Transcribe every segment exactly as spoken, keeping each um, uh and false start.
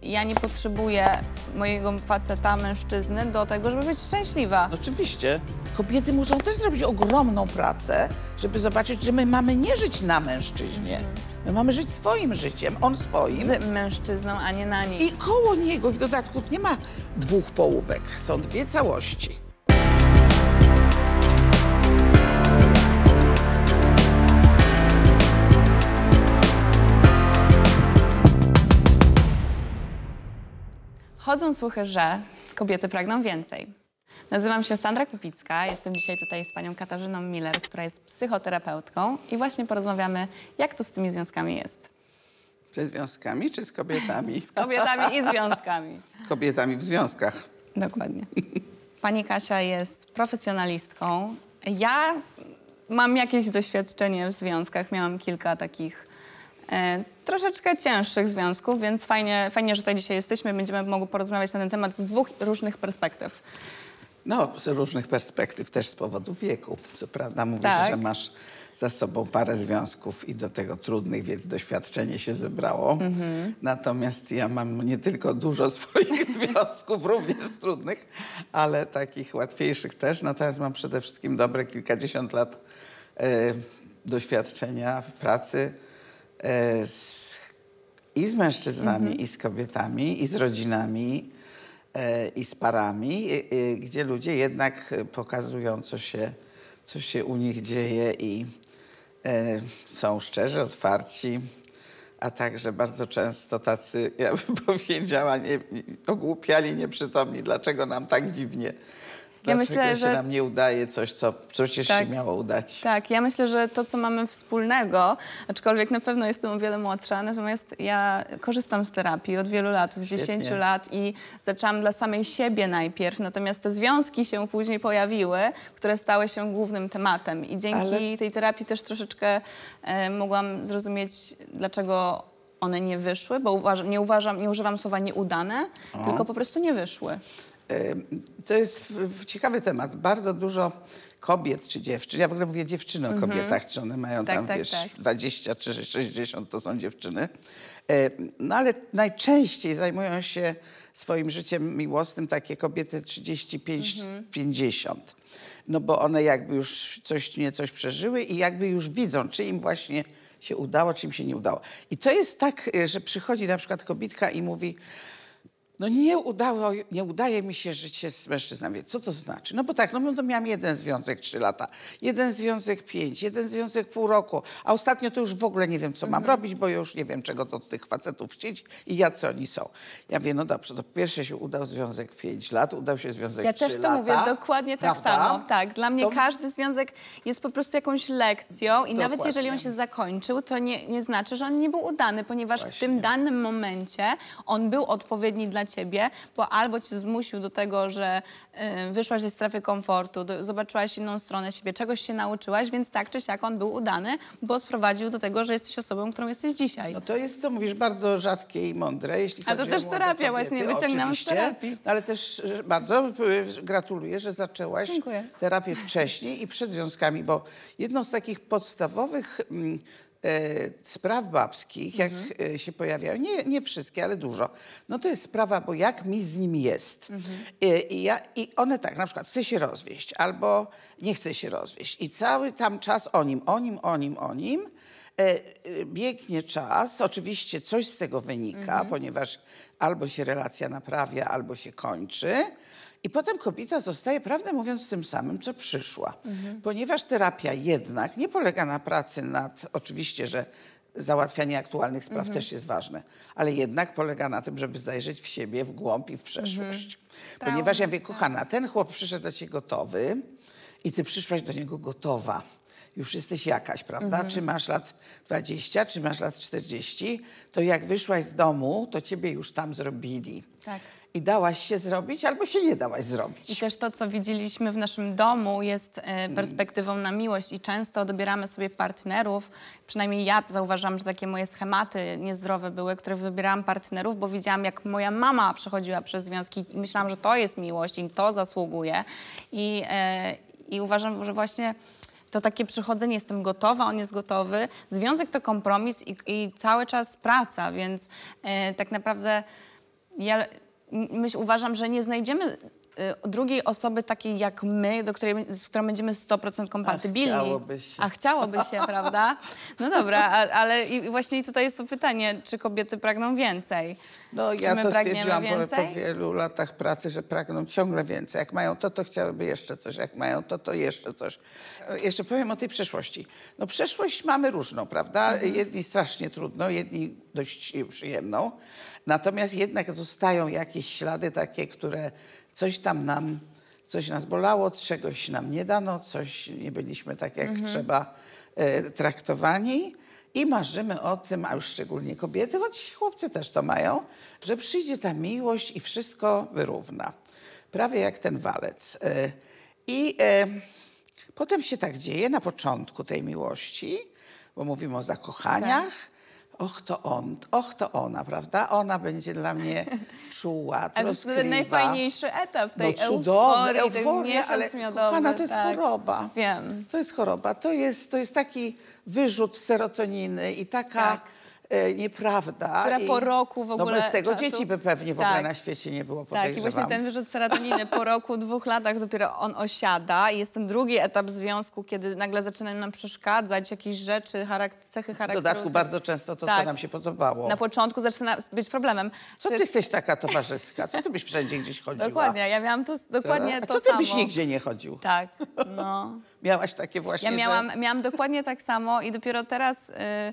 ja nie potrzebuję mojego faceta, mężczyzny do tego, żeby być szczęśliwa. Oczywiście. Kobiety muszą też zrobić ogromną pracę, żeby zobaczyć, że my mamy nie żyć na mężczyźnie. My mamy żyć swoim życiem, on swoim. Z mężczyzną, a nie na niej. I koło niego w dodatku nie ma dwóch połówek, są dwie całości. Chodzą słuchy, że kobiety pragną więcej. Nazywam się Sandra Kupicka, jestem dzisiaj tutaj z panią Katarzyną Miller, która jest psychoterapeutką i właśnie porozmawiamy, jak to z tymi związkami jest. Ze związkami czy z kobietami? Z kobietami i związkami. Z kobietami w związkach. Dokładnie. Pani Kasia jest profesjonalistką. Ja mam jakieś doświadczenie w związkach, miałam kilka takich e, troszeczkę cięższych związków, więc fajnie, fajnie, że tutaj dzisiaj jesteśmy. Będziemy mogli porozmawiać na ten temat z dwóch różnych perspektyw. No, z różnych perspektyw, też z powodu wieku. Co prawda mówisz, Tak. że masz za sobą parę związków i do tego trudnych, więc doświadczenie się zebrało. Mhm. Natomiast ja mam nie tylko dużo swoich związków, również trudnych, ale takich łatwiejszych też. Natomiast mam przede wszystkim dobre kilkadziesiąt lat e, doświadczenia w pracy e, z, i z mężczyznami, mhm. i z kobietami, i z rodzinami, e, i z parami, e, e, gdzie ludzie jednak pokazują, co się, co się u nich dzieje i e, są szczerzy, otwarci, a także bardzo często tacy, ja bym powiedziała, nie, ogłupiali, nieprzytomni. Dlaczego nam tak dziwnie? Dlaczego Ja myślę, się że nam nie udaje coś, co przecież tak, się miało udać? Tak, ja myślę, że to, co mamy wspólnego, aczkolwiek na pewno jestem o wiele młodsza, natomiast ja korzystam z terapii od wielu lat, od dziesięciu lat i zaczęłam dla samej siebie najpierw, natomiast te związki się później pojawiły, które stały się głównym tematem i dzięki Ale... tej terapii też troszeczkę e, mogłam zrozumieć, dlaczego one nie wyszły, bo uważam, nie, uważam, nie używam słowa nieudane, o. tylko po prostu nie wyszły. To jest ciekawy temat. Bardzo dużo kobiet czy dziewczyn, ja w ogóle mówię dziewczyny o mm-hmm. kobietach, czy one mają tak, tam, tak, wiesz, tak. dwadzieścia czy sześćdziesiąt, to są dziewczyny. No ale najczęściej zajmują się swoim życiem miłosnym takie kobiety trzydzieści pięć pięćdziesiąt. Mm-hmm. No bo one jakby już coś, nie coś przeżyły i jakby już widzą, czy im właśnie się udało, czy im się nie udało. I to jest tak, że przychodzi na przykład kobietka i mówi: no nie udało, nie udaje mi się żyć się z mężczyznami. Co to znaczy? No bo tak, no to miałam jeden związek trzy lata, jeden związek pięć, jeden związek pół roku, a ostatnio to już w ogóle nie wiem, co mam robić, bo już nie wiem, czego do tych facetów chcieć i jacy oni są. Ja wiem, no dobrze, to po pierwsze się udał związek pięć lat, udał się związek ja trzy lata. Ja też to mówię dokładnie tak Prawda? samo. Tak, dla mnie to... każdy związek jest po prostu jakąś lekcją i Dokładnie. nawet jeżeli on się zakończył, to nie, nie znaczy, że on nie był udany, ponieważ Właśnie. w tym danym momencie on był odpowiedni dla ciebie, bo albo cię zmusił do tego, że y, wyszłaś ze strefy komfortu, do, zobaczyłaś inną stronę siebie, czegoś się nauczyłaś, więc tak czy siak on był udany, bo sprowadził do tego, że jesteś osobą, którą jesteś dzisiaj. No to jest, co mówisz, bardzo rzadkie i mądre. Jeśli A to chodzi też o terapia kobiety, właśnie, wyciągnęłam z terapii. Ale też bardzo gratuluję, że zaczęłaś Dziękuję. terapię wcześniej i przed związkami, bo jedną z takich podstawowych mm, spraw babskich, jak mhm. się pojawiają, nie, nie wszystkie, ale dużo, no to jest sprawa, bo jak mi z nim jest. Mhm. I, i, ja, I one tak, na przykład chce się rozwieść albo nie chce się rozwieść i cały tam czas o nim, o nim, o nim, o nim. E, biegnie czas, oczywiście coś z tego wynika, mhm. ponieważ albo się relacja naprawia, albo się kończy. I potem kobieta zostaje, prawdę mówiąc, tym samym, co przyszła. Mhm. Ponieważ terapia jednak nie polega na pracy nad, oczywiście, że załatwianie aktualnych spraw mhm. też jest ważne, ale jednak polega na tym, żeby zajrzeć w siebie, w głąb i w przeszłość. Mhm. Ponieważ ja mówię, kochana, ten chłop przyszedł do ciebie gotowy i ty przyszłaś do niego gotowa. Już jesteś jakaś, prawda? Mhm. Czy masz lat dwadzieścia, czy masz lat czterdzieści, to jak wyszłaś z domu, to ciebie już tam zrobili. Tak. I dałaś się zrobić, albo się nie dałaś zrobić. I też to, co widzieliśmy w naszym domu, jest e, perspektywą na miłość i często dobieramy sobie partnerów, przynajmniej ja zauważam, że takie moje schematy niezdrowe były, które wybierałam partnerów, bo widziałam, jak moja mama przechodziła przez związki i myślałam, że to jest miłość i to zasługuje. I, e, i uważam, że właśnie to takie przychodzenie, jestem gotowa, on jest gotowy. Związek to kompromis i, i cały czas praca, więc e, tak naprawdę ja myśl, uważam, że nie znajdziemy y, drugiej osoby takiej jak my, do której, z którą będziemy sto procent kompatybilni. A chciałoby się. A chciałoby się, prawda? No dobra, a, ale i właśnie tutaj jest to pytanie, czy kobiety pragną więcej? No Czy ja my to pragniemy stwierdziłam po, więcej? po wielu latach pracy, że pragną ciągle więcej. Jak mają to, to chciałyby jeszcze coś. Jak mają to, to jeszcze coś. E, Jeszcze powiem o tej przeszłości. No przeszłość mamy różną, prawda? Mhm. Jedni strasznie trudną, jedni dość przyjemną. Natomiast jednak zostają jakieś ślady takie, które coś tam nam, coś nas bolało, czegoś nam nie dano, coś nie byliśmy tak jak Mhm. trzeba e, traktowani. I marzymy o tym, a już szczególnie kobiety, choć chłopcy też to mają, że przyjdzie ta miłość i wszystko wyrówna. Prawie jak ten walec. E, I e, potem się tak dzieje na początku tej miłości, bo mówimy o zakochaniach. Och, to on, och, to ona, prawda? Ona będzie dla mnie czuła, Ale to jest troskliwa. ten najfajniejszy etap tej No cudowny, euforii, ten euforia, miesiąc ale miodowy. kochana, to jest tak. choroba. Wiem. To jest choroba. To jest, to jest taki wyrzut serotoniny i taka Tak. e, nieprawda. Która I, po roku w No ogóle bez tego czasu- dzieci by pewnie w ogóle Tak. na świecie nie było, Tak, podejrzewam. i właśnie ten wyrzut serotoniny po roku, dwóch latach dopiero on osiada i jest ten drugi etap związku, kiedy nagle zaczynają nam przeszkadzać jakieś rzeczy, charak- cechy W charakteru. dodatku bardzo często to, co Tak. nam się podobało. Na początku zaczyna być problemem. Co To ty jest- jesteś taka towarzyska? Co ty byś wszędzie gdzieś chodziła? Dokładnie, ja miałam tu dokładnie A to co ty samo. byś nigdzie nie chodził? Tak, no. Miałaś takie właśnie, Ja że... miałam, miałam dokładnie tak samo i dopiero teraz,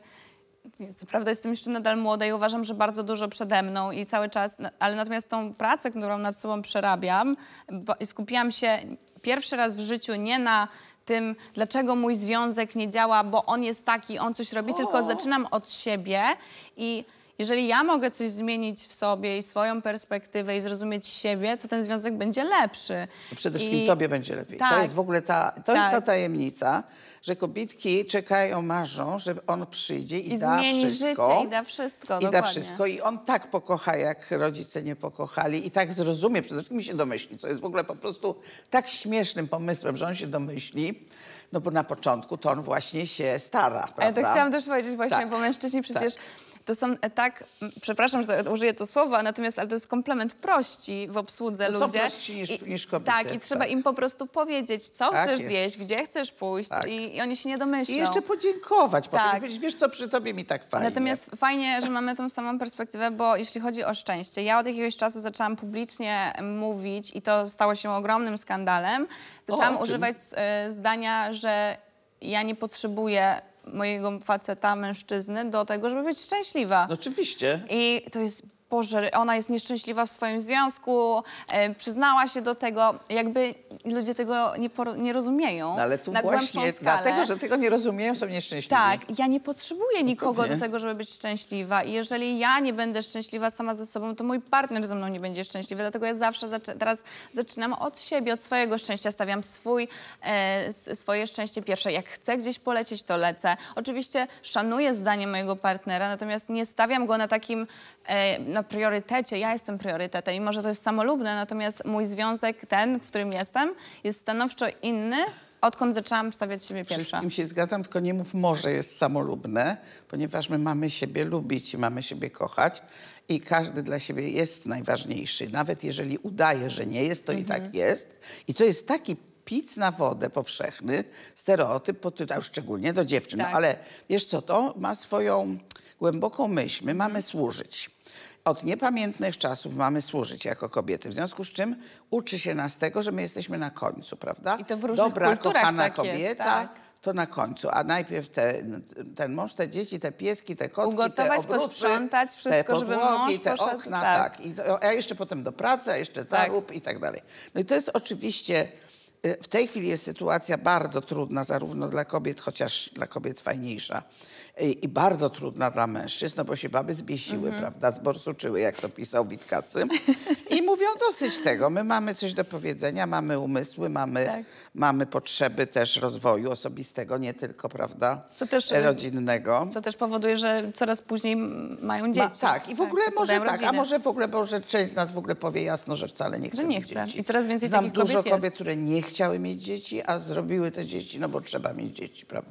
y, co prawda jestem jeszcze nadal młoda i uważam, że bardzo dużo przede mną i cały czas, na- ale natomiast tą pracę, którą nad sobą przerabiam, bo, i skupiłam się pierwszy raz w życiu nie na tym, dlaczego mój związek nie działa, bo on jest taki, on coś robi, tylko zaczynam od siebie i jeżeli ja mogę coś zmienić w sobie i swoją perspektywę i zrozumieć siebie, to ten związek będzie lepszy. To przede wszystkim I- tobie będzie lepiej. To Tak. jest w ogóle ta, to jest Tak. ta tajemnica, że kobietki czekają, marzą, że on przyjdzie i, I da zmieni wszystko. życie i da wszystko, I da dokładnie. wszystko. I on tak pokocha, jak rodzice nie pokochali. I tak zrozumie, przede wszystkim się domyśli, co jest w ogóle po prostu tak śmiesznym pomysłem, że on się domyśli. No bo na początku to on właśnie się stara, prawda? Ale tak chciałam też powiedzieć właśnie, Tak. bo mężczyźni przecież to są e, tak, m, przepraszam, że to użyję to słowa, natomiast ale to jest komplement prości w obsłudze To są ludzie. prostsi niż- I, niż kobiety, Tak, i trzeba tak. im po prostu powiedzieć, co Tak chcesz jest. zjeść, gdzie chcesz pójść Tak. i, i oni się nie domyślą. I jeszcze podziękować. Potem Tak. powiedzieć, wiesz co, przy tobie mi tak fajnie. Natomiast fajnie, że mamy tą samą perspektywę, bo jeśli chodzi o szczęście, ja od jakiegoś czasu zaczęłam publicznie mówić i to stało się ogromnym skandalem. Zaczęłam O, czym? używać e, zdania, że ja nie potrzebuję mojego faceta, mężczyzny do tego, żeby być szczęśliwa. No oczywiście. I to jest, Boże, ona jest nieszczęśliwa w swoim związku, e, przyznała się do tego. Jakby ludzie tego nie, poro- nie rozumieją No, ale tu na głębszą właśnie skalę. dlatego, że tego nie rozumieją, są nieszczęśliwi. Tak, ja nie potrzebuję nikogo pewnie. do tego, żeby być szczęśliwa. I jeżeli ja nie będę szczęśliwa sama ze sobą, to mój partner ze mną nie będzie szczęśliwy. Dlatego ja zawsze zaczę- teraz zaczynam od siebie, od swojego szczęścia. Stawiam swój, e, s- swoje szczęście pierwsze. Jak chcę gdzieś polecieć, to lecę. Oczywiście szanuję zdanie mojego partnera, natomiast nie stawiam go na takim, e, na priorytecie. Ja jestem priorytetem i może to jest samolubne, natomiast mój związek, ten, w którym jestem, jest stanowczo inny, odkąd zaczęłam stawiać siebie pierwsza. Wszystkim się zgadzam, tylko nie mów może jest samolubne, ponieważ my mamy siebie lubić i mamy siebie kochać i każdy dla siebie jest najważniejszy. Nawet jeżeli udaje, że nie jest, to i tak jest. I to jest taki pic na wodę powszechny, stereotyp, pod tytułem, szczególnie do dziewczyn. Tak. No, ale wiesz co, to ma swoją głęboką myśl. My mamy służyć. Od niepamiętnych czasów mamy służyć jako kobiety, w związku z czym uczy się nas tego, że my jesteśmy na końcu, prawda? I to w różnych Dobra, kulturach kochana tak kobieta, jest, tak. to na końcu, a najpierw te, ten mąż, te dzieci, te pieski, te kotki, Ugotować, te obróbcy, posprzątać, te wszystko, żeby podłogi, mąż te poszedł, okna, tak. tak. I to, a jeszcze potem do pracy, a jeszcze zarób i tak dalej. No i to jest oczywiście, y, w tej chwili jest sytuacja bardzo trudna zarówno dla kobiet, chociaż dla kobiet fajniejsza, i, i bardzo trudna dla mężczyzn, no bo się baby zbiesiły, Mhm. prawda, zborsuczyły, jak to pisał Witkacy. I mówią dosyć tego. My mamy coś do powiedzenia, mamy umysły, mamy, Tak. mamy potrzeby też rozwoju osobistego, nie tylko, prawda, Co też, y, rodzinnego. Co też powoduje, że coraz później m- mają dzieci. Ma, tak, i w ogóle może zakładają tak, a rodziny. może w ogóle, może część z nas w ogóle powie jasno, że wcale nie chce Że nie mieć chce. dzieci. I coraz więcej Znam takich dużo kobiet jest. kobiet, które nie chciały mieć dzieci, a zrobiły te dzieci, no bo trzeba mieć dzieci, prawda?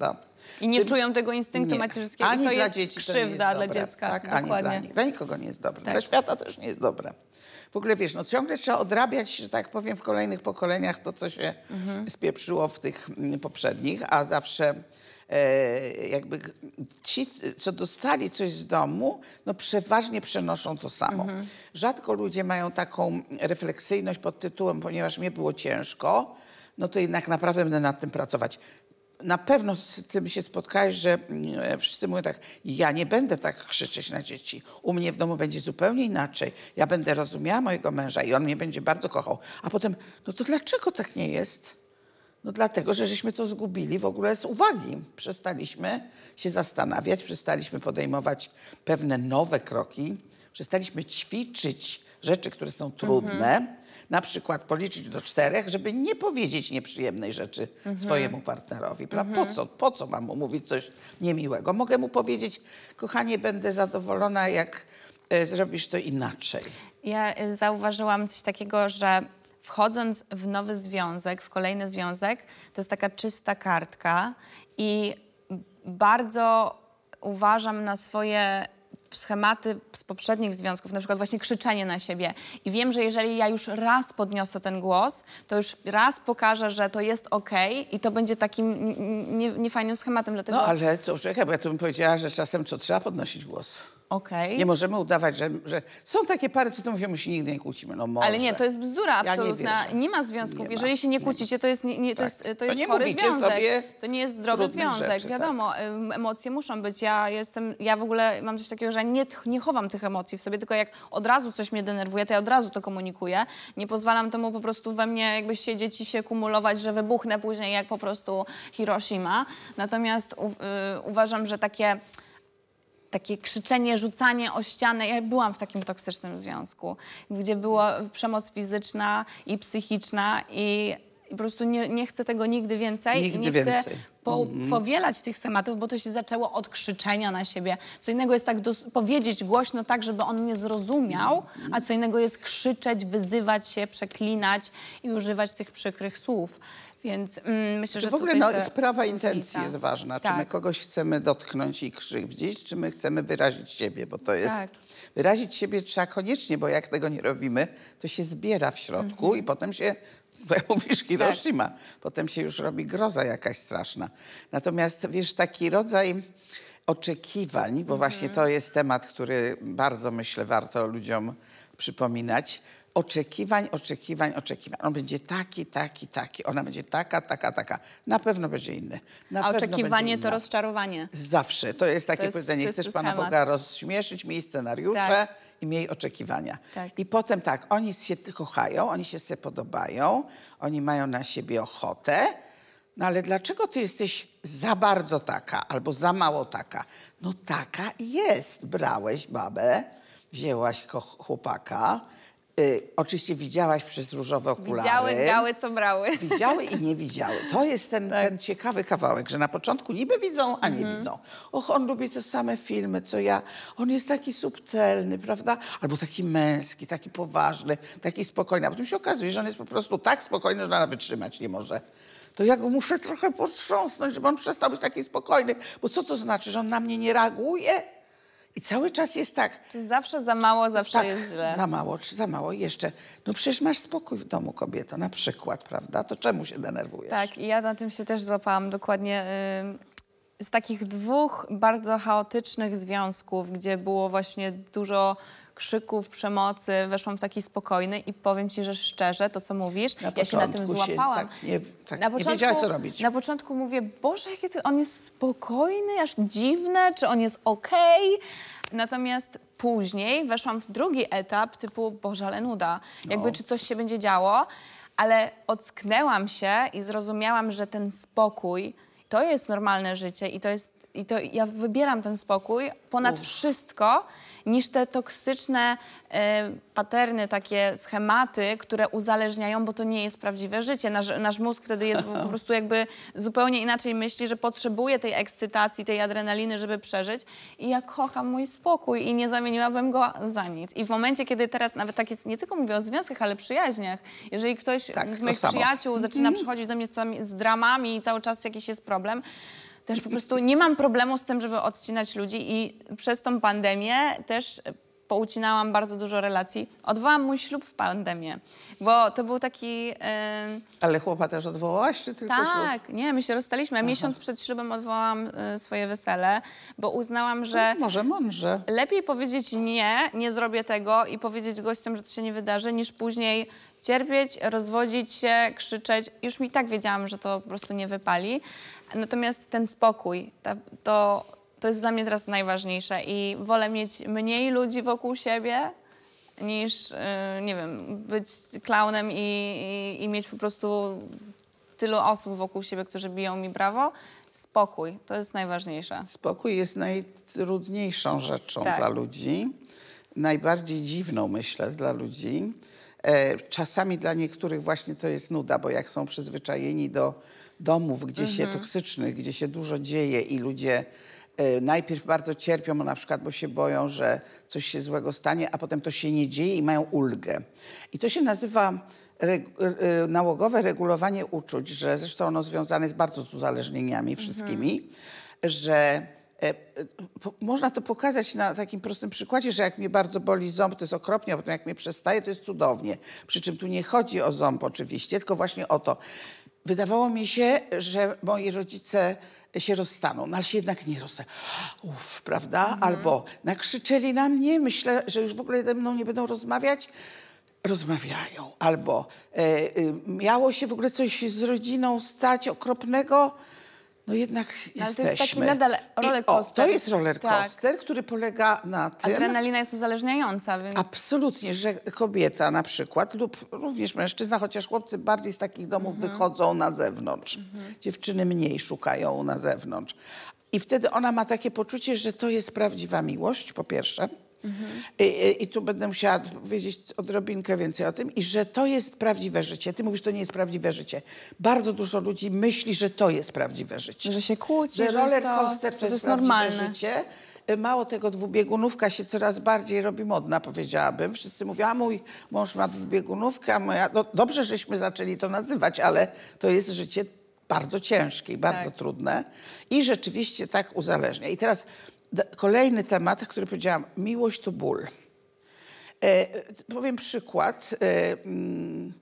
I nie Tym- czują tego instynktu nie. macierzyńskiego. Ani I to dla jest dzieci to nie jest krzywda dla dobre. dziecka. Tak, ani Dokładnie. dla, nich. Dla nikogo nie jest dobre. Tak. Dla świata też nie jest dobre. W ogóle wiesz, no ciągle trzeba odrabiać, że tak powiem, w kolejnych pokoleniach to, co się Mhm. spieprzyło w tych mm, poprzednich, a zawsze e, jakby ci, co dostali coś z domu, no przeważnie przenoszą to samo. Mhm. Rzadko ludzie mają taką refleksyjność pod tytułem, ponieważ mnie było ciężko, no to jednak naprawdę będę nad tym pracować. Na pewno z tym się spotkałeś, że mm, wszyscy mówią tak, ja nie będę tak krzyczeć na dzieci. U mnie w domu będzie zupełnie inaczej. Ja będę rozumiała mojego męża i on mnie będzie bardzo kochał. A potem, no to dlaczego tak nie jest? No dlatego, że żeśmy to zgubili w ogóle z uwagi. Przestaliśmy się zastanawiać, przestaliśmy podejmować pewne nowe kroki, przestaliśmy ćwiczyć rzeczy, które są trudne. Mhm. Na przykład policzyć do czterech, żeby nie powiedzieć nieprzyjemnej rzeczy Mhm. swojemu partnerowi. Pra- Po co? Po co mam mu mówić coś niemiłego? Mogę mu powiedzieć, kochanie, będę zadowolona, jak e, zrobisz to inaczej. Ja y, zauważyłam coś takiego, że wchodząc w nowy związek, w kolejny związek, to jest taka czysta kartka i bardzo uważam na swoje schematy z poprzednich związków, na przykład właśnie krzyczenie na siebie. I wiem, że jeżeli ja już raz podniosę ten głos, to już raz pokażę, że to jest okej i to będzie takim n- n- nie- niefajnym schematem, dlatego No ale to czekaj, bo ja tu bym powiedziała, że czasem co trzeba podnosić głos. okej. Nie możemy udawać, że, że są takie pary, co to mówią, my się nigdy nie kłócimy. No może. Ale nie, to jest bzdura Ja nie absolutna. wierzę. nie, ma związków. Nie ma, Jeżeli się nie nie ma. kłócicie, to jest, nie, nie, to Tak. jest, to To jest nie chory mówicie związek. sobie To nie jest zdrowy trudnych związek. rzeczy, tak. Wiadomo, em, emocje muszą być. Ja jestem, ja w ogóle mam coś takiego, że nie, nie chowam tych emocji w sobie, tylko jak od razu coś mnie denerwuje, to ja od razu to komunikuję. Nie pozwalam temu po prostu we mnie jakby siedzieć i się kumulować, że wybuchnę później jak po prostu Hiroshima. Natomiast u, y, uważam, że takie takie krzyczenie, rzucanie o ścianę. Ja byłam w takim toksycznym związku, gdzie była przemoc fizyczna i psychiczna i, i po prostu nie, nie chcę tego nigdy więcej Nigdy i nie więcej. chcę po, powielać tych tematów, bo to się zaczęło od krzyczenia na siebie. Co innego jest tak dos- powiedzieć głośno tak, żeby on mnie zrozumiał, a co innego jest krzyczeć, wyzywać się, przeklinać i używać tych przykrych słów. Więc mm, myślę, że W ogóle tutaj no, jest ta sprawa różnica. intencji jest ważna. Czy Tak. my kogoś chcemy dotknąć i krzywdzić, czy my chcemy wyrazić siebie, bo to jest... Tak. Wyrazić siebie trzeba koniecznie, bo jak tego nie robimy, to się zbiera w środku Mhm. i potem się, jak mówisz, Tak. Hiroshima, potem się już robi groza jakaś straszna. Natomiast wiesz, taki rodzaj oczekiwań, bo Mhm. właśnie to jest temat, który bardzo, myślę, warto ludziom przypominać. Oczekiwań, oczekiwań, oczekiwań. On będzie taki, taki, taki. Ona będzie taka, taka, taka. Na pewno będzie inny. Na A pewno będzie oczekiwanie to inna. rozczarowanie. Zawsze. To jest takie To jest powiedzenie, czysty chcesz Pana schemat. Boga rozśmieszyć, miej scenariusze Tak. i miej oczekiwania. Tak. I potem tak, oni się kochają, oni się sobie podobają, oni mają na siebie ochotę, no ale dlaczego ty jesteś za bardzo taka albo za mało taka? No taka jest. Brałeś babę, wzięłaś ko- chłopaka, y, oczywiście widziałaś przez różowe okulary. Widziały, grały, co brały. Widziały i nie widziały. To jest ten, Tak. ten ciekawy kawałek, że na początku niby widzą, a nie Mhm. widzą. Och, on lubi te same filmy, co ja. On jest taki subtelny, prawda? Albo taki męski, taki poważny, taki spokojny. A potem się okazuje, że on jest po prostu tak spokojny, że ona wytrzymać nie może. To ja go muszę trochę potrząsnąć, żeby on przestał być taki spokojny. Bo co to znaczy, że on na mnie nie reaguje? I cały czas jest tak. Czyli zawsze za mało, zawsze Tak, jest źle. za mało, czy za mało jeszcze. No przecież masz spokój w domu, kobieto, na przykład, prawda? To czemu się denerwujesz? Tak, i ja na tym się też złapałam dokładnie. y, Z takich dwóch bardzo chaotycznych związków, gdzie było właśnie dużo krzyków, przemocy, weszłam w taki spokojny i powiem ci, że szczerze, to co mówisz, Na ja się na tym początku się złapałam. tak nie- tak nie wiedziałaś, co robić. Na początku mówię, Boże, jakie ty, on jest spokojny, aż dziwne, czy on jest okej. Natomiast później weszłam w drugi etap typu, Boże, ale nuda. Jakby No. czy coś się będzie działo, ale ocknęłam się i zrozumiałam, że ten spokój to jest normalne życie i to jest, i to ja wybieram ten spokój ponad wszystko niż te toksyczne e, paterny, takie schematy, które uzależniają, bo to nie jest prawdziwe życie. Nasz, nasz mózg wtedy jest po prostu jakby zupełnie inaczej myśli, że potrzebuje tej ekscytacji, tej adrenaliny, żeby przeżyć. I ja kocham mój spokój i nie zamieniłabym go za nic. I w momencie, kiedy teraz nawet tak jest, nie tylko mówię o związkach, ale przyjaźniach, jeżeli ktoś Tak, z to moich samo. przyjaciół zaczyna przychodzić do mnie z, z dramami i cały czas jakiś jest problem, też po prostu nie mam problemu z tym, żeby odcinać ludzi i przez tą pandemię też poucinałam bardzo dużo relacji. Odwołałam mój ślub w pandemię, bo to był taki... Yy... Ale chłopa też odwołałaś, czy tylko ślub? Tak, nie, my się rozstaliśmy. Ja miesiąc przed ślubem odwołałam y, swoje wesele, bo uznałam, że... No, może mądrze. Lepiej powiedzieć nie, nie zrobię tego i powiedzieć gościom, że to się nie wydarzy, niż później cierpieć, rozwodzić się, krzyczeć. Już mi tak wiedziałam, że to po prostu nie wypali. Natomiast ten spokój, ta, to, to jest dla mnie teraz najważniejsze i wolę mieć mniej ludzi wokół siebie, niż, yy, nie wiem, być klaunem i, i, i mieć po prostu tylu osób wokół siebie, którzy biją mi brawo. Spokój, to jest najważniejsze. Spokój jest najtrudniejszą rzeczą Tak. dla ludzi, najbardziej dziwną, myślę, dla ludzi. E, czasami dla niektórych właśnie to jest nuda, bo jak są przyzwyczajeni do domów, gdzie Mhm. się toksycznych, gdzie się dużo dzieje i ludzie e, najpierw bardzo cierpią, na przykład, bo się boją, że coś się złego stanie, a potem to się nie dzieje i mają ulgę. I to się nazywa reg nałogowe regulowanie uczuć, że zresztą ono związane jest bardzo z uzależnieniami wszystkimi, mhm. że e, po, można to pokazać na takim prostym przykładzie, że jak mnie bardzo boli ząb, to jest okropnie, a potem jak mnie przestaje, to jest cudownie. Przy czym tu nie chodzi o ząb oczywiście, tylko właśnie o to. Wydawało mi się, że moi rodzice się rozstaną, no ale się jednak nie rozstaną. Uff, prawda? Mhm. Albo nakrzyczeli na mnie, myślę, że już w ogóle ze mną nie będą rozmawiać. Rozmawiają. Albo e, e, miało się w ogóle coś z rodziną stać okropnego, no jednak Ale jesteśmy. to jest taki nadal rollercoaster. I, o, to jest rollercoaster, tak. który polega na tym... Adrenalina jest uzależniająca, więc... Absolutnie, że kobieta na przykład lub również mężczyzna, chociaż chłopcy bardziej z takich domów mhm. wychodzą na zewnątrz. Mhm. Dziewczyny mniej szukają na zewnątrz. I wtedy ona ma takie poczucie, że to jest prawdziwa miłość, po pierwsze. Mhm. I, i, I tu będę musiała powiedzieć odrobinkę więcej o tym. I że to jest prawdziwe życie. Ty mówisz, to nie jest prawdziwe życie. Bardzo dużo ludzi myśli, że to jest prawdziwe życie. Że się kłóci, że że roller coaster to, to jest, jest prawdziwe normalne. życie. Mało tego, dwubiegunówka się coraz bardziej robi modna, powiedziałabym. Wszyscy mówią, a mój mąż ma dwubiegunówkę, a moja... No, dobrze, żeśmy zaczęli to nazywać, ale to jest życie bardzo ciężkie i bardzo tak. trudne. I rzeczywiście tak uzależnia. I teraz kolejny temat, który powiedziałam, miłość to ból. E, powiem przykład e, mm,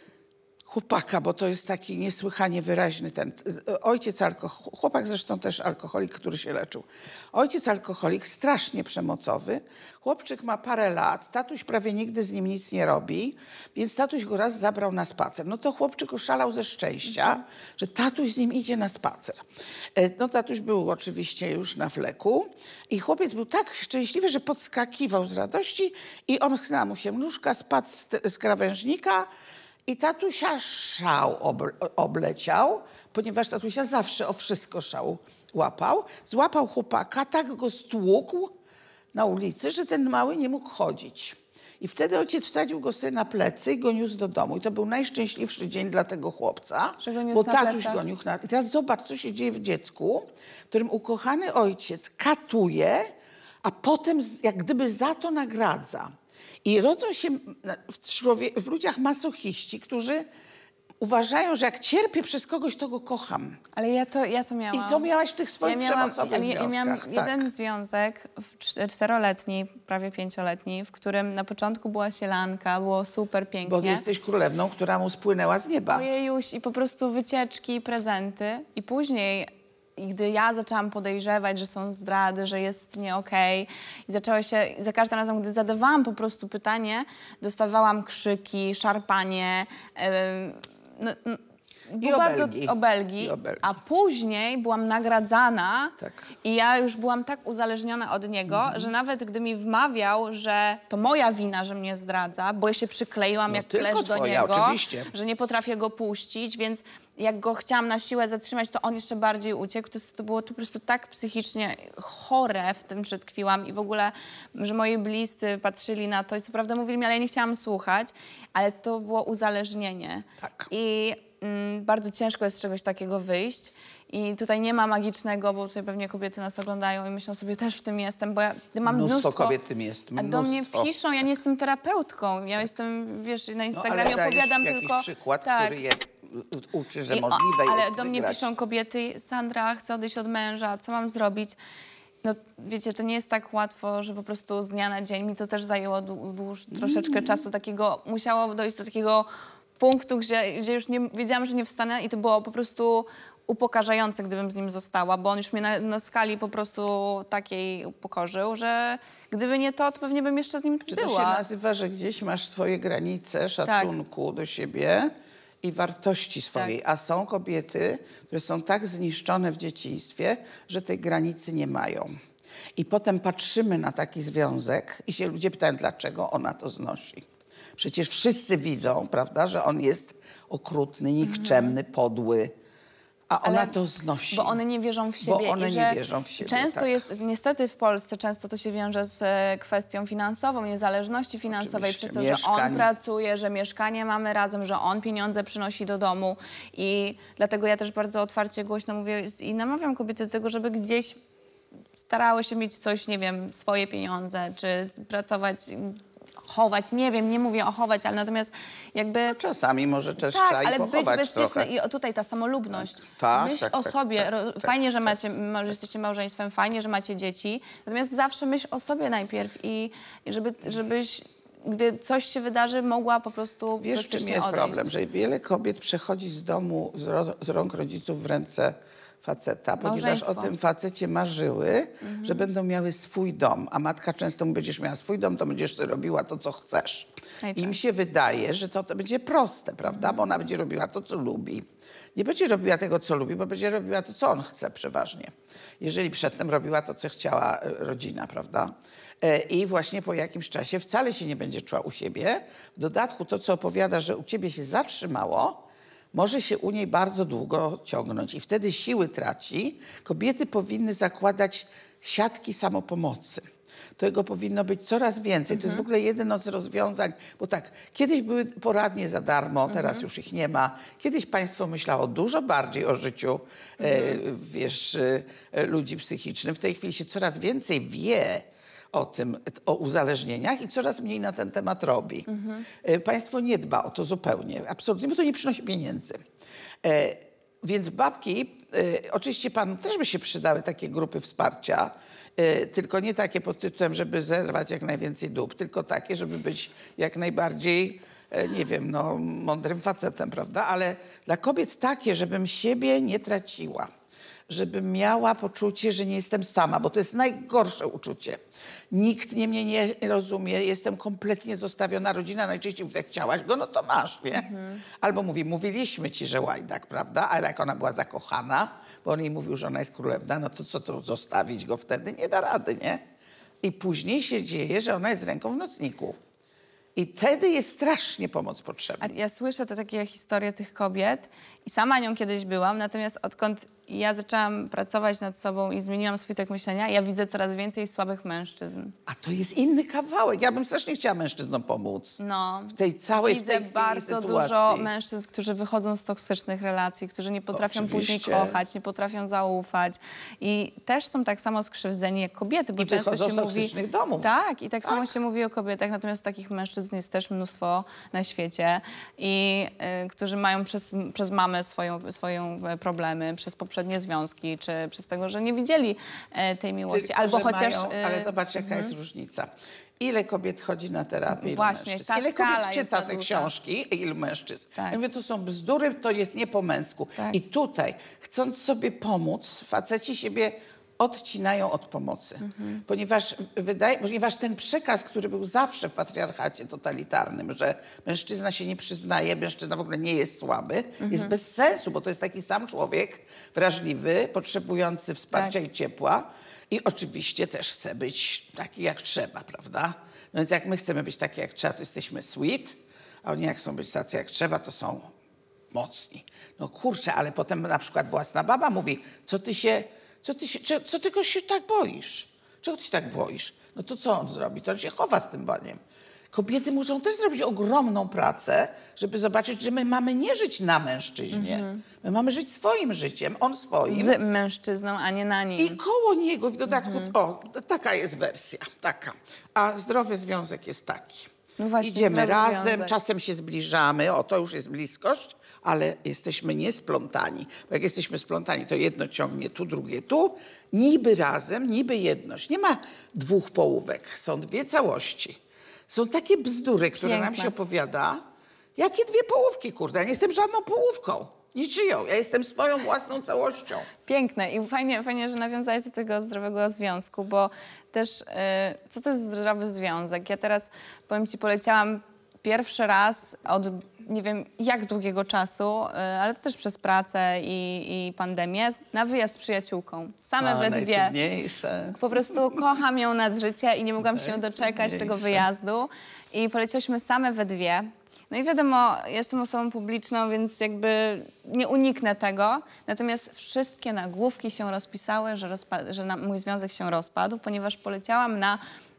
chłopaka, bo to jest taki niesłychanie wyraźny ten. Ojciec alkoholik, chłopak zresztą też alkoholik, który się leczył. Ojciec alkoholik, strasznie przemocowy. Chłopczyk ma parę lat, tatuś prawie nigdy z nim nic nie robi, więc tatuś go raz zabrał na spacer. No to chłopczyk oszalał ze szczęścia, mhm. że tatuś z nim idzie na spacer. No tatuś był oczywiście już na fleku i chłopiec był tak szczęśliwy, że podskakiwał z radości i omsknęła mu się nóżka, spadł z, z krawężnika i tatusia szał oble, obleciał, ponieważ tatusia zawsze o wszystko szał łapał. Złapał chłopaka, tak go stłukł na ulicy, że ten mały nie mógł chodzić. I wtedy ojciec wsadził go sobie na plecy i go niósł do domu. I to był najszczęśliwszy dzień dla tego chłopca, że go niósł bo na tatuś plecach. go niósł na... I teraz zobacz, co się dzieje w dziecku, w którym ukochany ojciec katuje, a potem jak gdyby za to nagradza. I rodzą się w, człowie- w ludziach masochiści, którzy uważają, że jak cierpię przez kogoś, to go kocham. Ale ja to, ja to miałam. I to miałaś w tych swoich ja miałam, przemocowych ale ja, związkach. ja miałam tak. jeden związek, w cz- czteroletni, prawie pięcioletni, w którym na początku była sielanka, było super pięknie. Bo jesteś królewną, która mu spłynęła z nieba. Ojejuś, i po prostu wycieczki, prezenty. I później, gdy ja zaczęłam podejrzewać, że są zdrady, że jest nie okej, i zaczęła się, za każdym razem, gdy zadawałam po prostu pytanie, dostawałam krzyki, szarpanie, yy, no, no, I bardzo obelgi. obelgi, I obelgi. a później byłam nagradzana Tak. i ja już byłam tak uzależniona od niego, Mhm. że nawet gdy mi wmawiał, że to moja wina, że mnie zdradza, bo ja się przykleiłam No, jak tylko klesz do twoja, niego, oczywiście. że nie potrafię go puścić, więc jak go chciałam na siłę zatrzymać, to on jeszcze bardziej uciekł. To, to było po prostu tak psychicznie chore, w tym, że tkwiłam i w ogóle, że moi bliscy patrzyli na to i co prawda mówili mi, ale ja nie chciałam słuchać, ale to było uzależnienie. Tak. I mm, bardzo ciężko jest z czegoś takiego wyjść. I tutaj nie ma magicznego, bo tutaj pewnie kobiety nas oglądają i myślą sobie, też w tym jestem, bo ja mam Mnóstwo, mnóstwo kobiet w tym jest. A do mnie mnóstwo. piszą, ja nie jestem terapeutką, ja jestem, wiesz, na No, Instagramie ale dajesz opowiadam jakiś tylko... przykład, tak, który je uczy, że I o- możliwe ale jest do mnie wygrać. piszą kobiety, Sandra, chcę odejść od męża, co mam zrobić? No wiecie, to nie jest tak łatwo, że po prostu z dnia na dzień, mi to też zajęło dłu- dłuż, troszeczkę czasu takiego, musiało dojść do takiego punktu, gdzie, gdzie już nie, wiedziałam, że nie wstanę i to było po prostu upokarzające, gdybym z nim została, bo on już mnie na, na skali po prostu takiej upokorzył, że gdyby nie to, to pewnie bym jeszcze z nim Czy to się była. nazywa, że gdzieś masz swoje granice szacunku do siebie i wartości swojej, a są kobiety, które są tak zniszczone w dzieciństwie, że tej granicy nie mają. I potem patrzymy na taki związek i się ludzie pytają, dlaczego ona to znosi. Przecież wszyscy widzą, prawda, że on jest okrutny, nikczemny, podły, a ona Ale- to znosi. Bo one nie wierzą w siebie. Bo one i że nie wierzą w siebie, Często tak. jest, niestety w Polsce często to się wiąże z e, kwestią finansową, niezależności finansowej, Oczywiście, przez to, że mieszkań. on pracuje, że mieszkanie mamy razem, że on pieniądze przynosi do domu i dlatego ja też bardzo otwarcie, głośno mówię i namawiam kobiety do tego, żeby gdzieś starały się mieć coś, nie wiem, swoje pieniądze, czy pracować, chować, nie wiem, nie mówię o chować, ale natomiast jakby... Czasami może też Tak, trzeba i ale być pochować bezpieczny trochę. i o, tutaj ta samolubność. Tak, myśl tak, o tak, sobie. tak, Ro- tak, fajnie, że tak. macie, że jesteście małżeństwem, fajnie, że macie dzieci. Natomiast zawsze myśl o sobie najpierw i, i żeby, żebyś, gdy coś się wydarzy, mogła po prostu Wiesz, w czym bezpiecznie jest odejść. problem? Że wiele kobiet przechodzi z domu, z, ro, z rąk rodziców w ręce faceta, ponieważ o Małżeństwo. tym facecie marzyły, że będą miały swój dom, a matka często mówi, będziesz miała swój dom, to będziesz robiła to, co chcesz. Najczęściej. Im się wydaje, że to, to będzie proste, prawda? Bo ona będzie robiła to, co lubi. Nie będzie robiła tego, co lubi, bo będzie robiła to, co on chce przeważnie. Jeżeli przedtem robiła to, co chciała e, rodzina, prawda? E, I właśnie po jakimś czasie wcale się nie będzie czuła u siebie. W dodatku to, co opowiada, że u ciebie się zatrzymało, może się u niej bardzo długo ciągnąć i wtedy siły traci. Kobiety powinny zakładać siatki samopomocy. Tego powinno być coraz więcej. To jest w ogóle jedno z rozwiązań, bo tak, kiedyś były poradnie za darmo, teraz już ich nie ma. Kiedyś państwo myślało dużo bardziej o życiu e, wiesz, e, ludzi psychicznych. W tej chwili się coraz więcej wie o tym, o uzależnieniach i coraz mniej na ten temat robi. E, Państwo nie dba o to zupełnie, absolutnie, bo to nie przynosi pieniędzy. E, Więc babki, e, oczywiście panu też by się przydały takie grupy wsparcia, e, tylko nie takie pod tytułem, żeby zerwać jak najwięcej dóbr, tylko takie, żeby być jak najbardziej, e, nie wiem, no, mądrym facetem, prawda? Ale dla kobiet takie, żebym siebie nie traciła, żebym miała poczucie, że nie jestem sama, bo to jest najgorsze uczucie. Nikt nie mnie nie rozumie, jestem kompletnie zostawiona. Rodzina najczęściej mówi, jak chciałaś go, no to masz, nie? Albo mówi, mówiliśmy ci, że łajdak, prawda? Ale jak ona była zakochana, bo on jej mówił, że ona jest królewna, no to co to zostawić go wtedy? Nie da rady, nie? I później się dzieje, że ona jest z ręką w nocniku. I wtedy jest strasznie pomoc potrzebna. A ja słyszę te takie historie tych kobiet i sama nią kiedyś byłam, natomiast odkąd ja zaczęłam pracować nad sobą i zmieniłam swój tok myślenia, ja widzę coraz więcej słabych mężczyzn. A to jest inny kawałek. Ja bym strasznie chciała mężczyznom pomóc. No, W tej całej, w widzę tej chwili bardzo sytuacji. dużo mężczyzn, którzy wychodzą z toksycznych relacji, którzy nie potrafią później Oczywiście. kochać, nie potrafią zaufać i też są tak samo skrzywdzeni jak kobiety, bo I często wychodzą się z mówi... toksycznych domów. Tak, i tak, samo Tak. się mówi o kobietach, natomiast takich mężczyzn jest też mnóstwo na świecie i y, którzy mają przez, przez mamę swoją, swoją e, problemy, przez poprzednie związki, czy przez tego, że nie widzieli e, tej miłości, Tylko, albo że chociaż... Mają, y, ale zobacz, jaka jest różnica. Ile kobiet chodzi na terapię, ilu Właśnie, mężczyzn? ta Ile skala kobiet jest czyta za te duża. książki, ilu mężczyzn? Tak. Ja mówię, to są bzdury, to jest nie po męsku. Tak. I tutaj, chcąc sobie pomóc, faceci siebie odcinają od pomocy. Mhm. Ponieważ, wydaje, ponieważ ten przekaz, który był zawsze w patriarchacie totalitarnym, że mężczyzna się nie przyznaje, mężczyzna w ogóle nie jest słaby, Mhm. jest bez sensu, bo to jest taki sam człowiek, wrażliwy, potrzebujący wsparcia Tak. i ciepła. I oczywiście też chce być taki jak trzeba, prawda? No więc jak my chcemy być taki jak trzeba, to jesteśmy sweet, a oni jak chcą być tacy jak trzeba, to są mocni. No kurczę, ale potem na przykład własna baba mówi, co ty się, co ty się, czy, co ty go się tak boisz? Czego ty się tak boisz? No to co on zrobi? To on się chowa z tym baniem. Kobiety muszą też zrobić ogromną pracę, żeby zobaczyć, że my mamy nie żyć na mężczyźnie. My mamy żyć swoim życiem, on swoim. z mężczyzną, a nie na nim. I koło niego w dodatku, o, taka jest wersja, taka. A zdrowy związek jest taki. No właśnie, Idziemy zdrowy razem, związek. czasem się zbliżamy, o to już jest bliskość, ale jesteśmy niesplątani. Bo jak jesteśmy splątani, to jedno ciągnie tu, drugie tu. Niby razem, niby jedność. Nie ma dwóch połówek, są dwie całości. Są takie bzdury, które nam Piękne. się opowiada. Jakie dwie połówki, kurde? Ja nie jestem żadną połówką. Niczyją. Ja jestem swoją własną całością. Piękne i fajnie, fajnie, że nawiązałeś do tego zdrowego związku, bo też e, co to jest zdrowy związek? Ja teraz, powiem ci, poleciałam pierwszy raz od nie wiem jak długiego czasu, e, ale to też przez pracę i, i pandemię, na wyjazd z przyjaciółką. Same A, we dwie. najcudniejsze. Po prostu kocham ją nad życie i nie mogłam się doczekać tego wyjazdu. I poleciałyśmy same we dwie. No i wiadomo, jestem osobą publiczną, więc jakby nie uniknę tego. Natomiast wszystkie nagłówki się rozpisały, że, rozpa- że na, mój związek się rozpadł, ponieważ poleciałam na,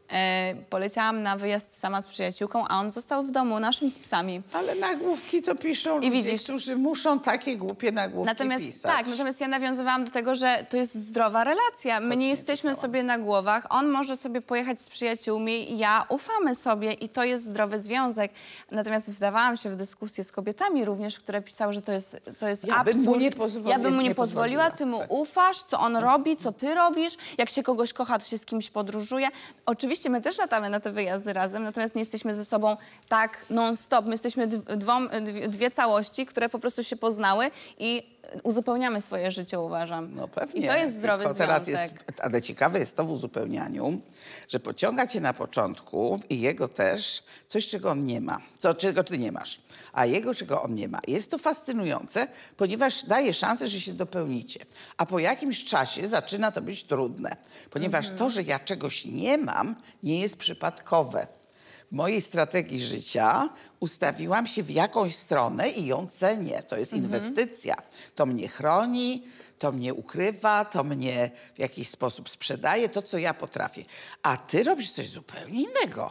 e, poleciałam na wyjazd sama z przyjaciółką, a on został w domu naszym z psami. Ale nagłówki to piszą ludzie, widzisz- którzy muszą takie głupie nagłówki Natomiast pisać. tak, natomiast ja nawiązywałam do tego, że to jest zdrowa relacja. My nie jesteśmy czytałam. sobie na głowach. On może sobie pojechać z przyjaciółmi, ja ufamy sobie i to jest zdrowy związek. Natomiast wdawałam się w dyskusje z kobietami również, które pisały, że to jest, to jest Ja bym absurd. mu nie pozwoli- ja bym mu nie, nie pozwoliła, pozwoliła. ty mu Tak. ufasz, co on robi, co ty robisz. Jak się kogoś kocha, to się z kimś podróżuje. Oczywiście my też latamy na te wyjazdy razem, natomiast nie jesteśmy ze sobą tak non-stop. My jesteśmy dw- dwom, dwie, dwie całości, które po prostu się poznały i uzupełniamy swoje życie, uważam. No pewnie. I to jest zdrowy Tylko związek. teraz jest, ale ciekawe jest to w uzupełnianiu, że pociąga cię na początku i jego też coś, czego on nie ma, co, czego ty nie masz, a jego, czego on nie ma. Jest to fascynujące, ponieważ daje szansę, że się dopełnicie. A po jakimś czasie zaczyna to być trudne, ponieważ to, że ja czegoś nie mam, nie jest przypadkowe. W mojej strategii życia ustawiłam się w jakąś stronę i ją cenię. To jest inwestycja. To mnie chroni, to mnie ukrywa, to mnie w jakiś sposób sprzedaje, to co ja potrafię. A ty robisz coś zupełnie innego.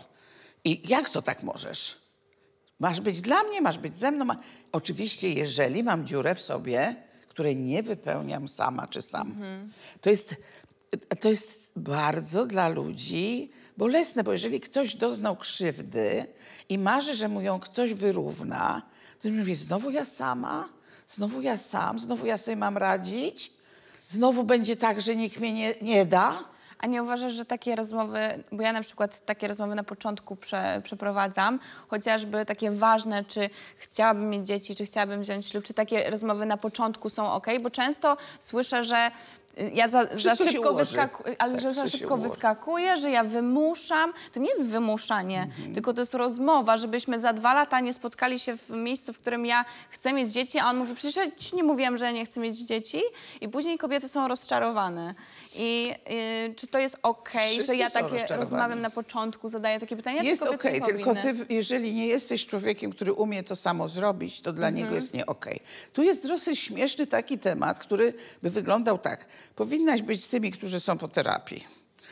I jak to tak możesz? Masz być dla mnie, masz być ze mną. Ma... Oczywiście, jeżeli mam dziurę w sobie, której nie wypełniam sama czy sam. To jest, to jest bardzo dla ludzi bolesne, bo jeżeli ktoś doznał krzywdy i marzy, że mu ją ktoś wyrówna, to mówi, znowu ja sama, znowu ja sam, znowu ja sobie mam radzić, znowu będzie tak, że nikt mnie nie, nie da. A nie uważasz, że takie rozmowy, bo ja na przykład takie rozmowy na początku prze, przeprowadzam, chociażby takie ważne, czy chciałabym mieć dzieci, czy chciałabym wziąć ślub, czy takie rozmowy na początku są okej, bo często słyszę, że ja za, za Wszystko się szybko ułoży. wyskakuję, ale Tak, że za wszystko się szybko ułoży. wyskakuję, że ja wymuszam. To nie jest wymuszanie, Mhm. tylko to jest rozmowa, żebyśmy za dwa lata nie spotkali się w miejscu, w którym ja chcę mieć dzieci, a on mówi, przecież ja ci nie mówiłam, że ja nie chcę mieć dzieci. I później kobiety są rozczarowane. I y, czy to jest okej, Wszyscy że ja są takie rozczarowani. rozmawiam na początku, zadaję takie pytania, Jest czy kobiety okej, nie tylko powinny? ty, jeżeli nie jesteś człowiekiem, który umie to samo zrobić, to dla niego jest nie okej. Tu jest dosyć śmieszny taki temat, który by wyglądał tak. Powinnaś być z tymi, którzy są po terapii.